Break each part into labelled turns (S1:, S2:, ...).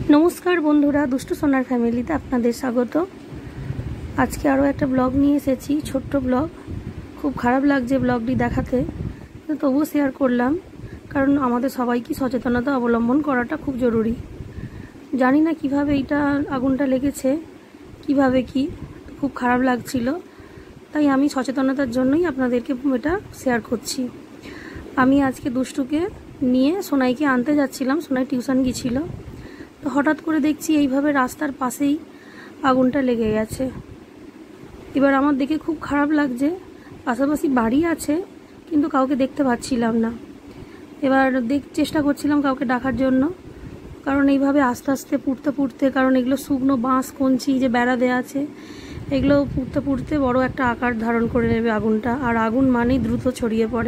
S1: नमस्कार बंधुरा दुष्टु सोनार फैमिलीते आपनादेर स्वागत। आज के आरो एक ब्लग निये एसेछि, छोट्ट ब्लग। खूब खराब लागछे ब्लगटी देखाते, तबुओ शेयर करलाम कारण आमादेर सबाइके सचेतनता अवलम्बन कराटा खूब जरूरी। जानि ना किभाबे एटा आगुनटा लेगेछे, किभाबे कि खूब खराब लागछिलो, ताई आमी सचेतनतार जोन्नोई आपनादेरके एटा शेयर करछि। आमी आजके दुष्टुके निये सोनाइके आनते जाच्छिलाम, सोनाई टिउशन गेछिलो। तो हठाৎ করে দেখছি এইভাবে রাস্তার পাশেই আগুনটা লেগে গেছে। এবার আমার দেখে খুব খারাপ লাগছে, পাশাপাশি বাড়ি আছে কিন্তু কাউকে দেখতে পাচ্ছিলাম না। এবার চেষ্টা করছিলাম কাউকে ডাকার জন্য, কারণ এইভাবে আস্তে আস্তে পুড়তে পুড়তে, কারণ এগুলো শুকনো বাঁশ কঞ্চি যে বেড়া দেওয়া আছে, এগুলো পুড়তে পুড়তে বড় একটা আকার ধারণ করে নেবে আগুনটা, আর আগুন মানেই দ্রুত ছড়িয়ে পড়ে।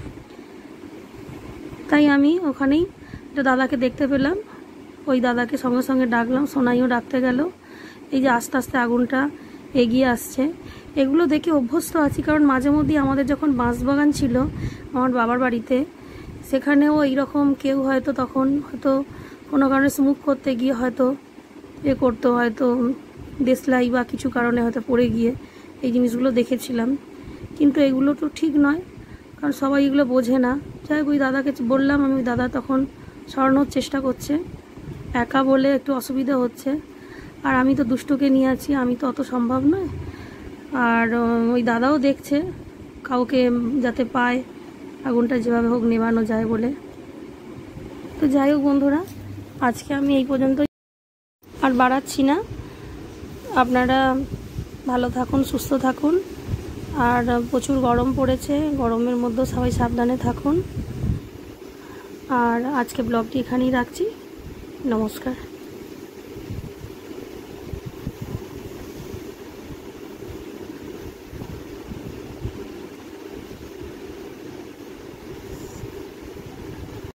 S1: তাই আমি ওখানেই একটা দাদাকে দেখতে পেলাম, ওই দাদাকে সঙ্গে সঙ্গে ডাকলাম, সোনাইও ডাকতে গেল। এই যে আস্তে আস্তে আগুনটা এগিয়ে আসছে, এগুলো দেখে অভ্যস্ত আছি, কারণ মাঝে মধ্যেই আমাদের যখন বাঁশবাগান ছিল আমার বাবার বাড়িতে, সেখানেও এইরকম কেউ হয়তো তখন হয়তো কোনো কারণে স্মোক করতে গিয়ে হয়তো করতো, হয়তো দেশলাই বা কিছু কারণে হয়তো পড়ে গিয়ে এই জিনিসগুলো দেখেছিলাম। কিন্তু এগুলো তো ঠিক নয়, কারণ সবাই এগুলো বোঝে না। যাই হোক, ওই দাদাকে বললাম আমি, ওই দাদা তখন সরানোর চেষ্টা করছে, একা বলে একটু অসুবিধা হচ্ছে, আর আমি তো দুষ্টুকে নিয়ে আছি, আমি তো অত সম্ভব নয়। আর ওই দাদাও দেখছে কাউকে যাতে পায় আগুনটা যেভাবে হোক নেভানো যায় বলে। তো যাই হোক বন্ধুরা, আজকে আমি এই পর্যন্ত আর বাড়াচ্ছি না। আপনারা ভালো থাকুন, সুস্থ থাকুন, আর প্রচুর গরম পড়েছে, গরমের মধ্যে সবাই সাবধানে থাকুন। আর আজকে ব্লগটি এখানেই রাখছি। নমস্কার।